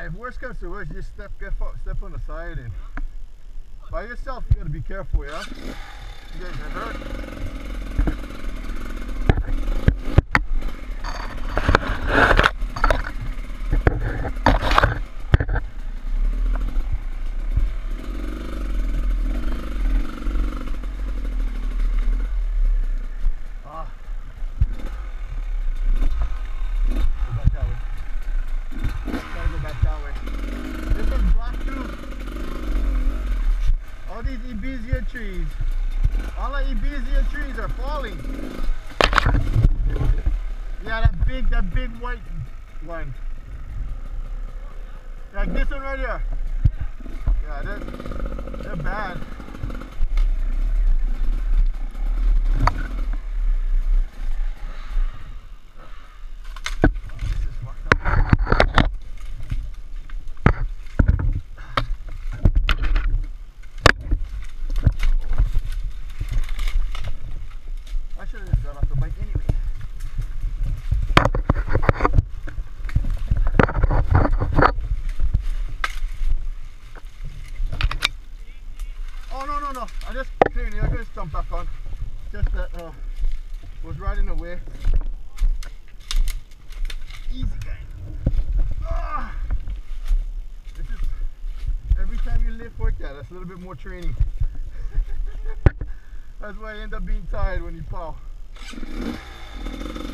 if worst comes to worst, just step on the side and by yourself. You gotta be careful, yeah. You guys get hurt. Trees. All the Ibiza trees are falling. Yeah, that big white one. Like this one right here. Yeah, they're bad. No, I just cleared it. I could just jump back on. Just that was right in the way. Easy guy. This is every time you lift like that, that's a little bit more training. That's why I end up being tired when you fall.